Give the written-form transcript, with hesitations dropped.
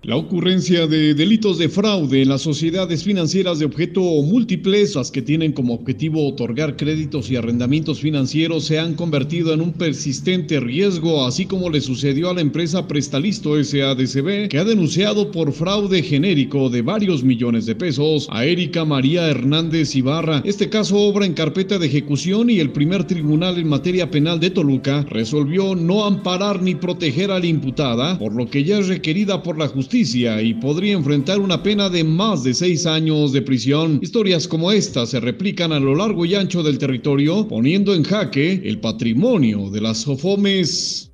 La ocurrencia de delitos de fraude en las sociedades financieras de objeto múltiples, las que tienen como objetivo otorgar créditos y arrendamientos financieros, se han convertido en un persistente riesgo, así como le sucedió a la empresa Prestalisto SADCB, que ha denunciado por fraude genérico de varios millones de pesos a Erika María Hernández Ibarra. Este caso obra en carpeta de ejecución y el primer tribunal en materia penal de Toluca resolvió no amparar ni proteger a la imputada, por lo que ya es requerida por la justicia y podría enfrentar una pena de más de 6 años de prisión. Historias como esta se replican a lo largo y ancho del territorio, poniendo en jaque el patrimonio de las SOFOMES.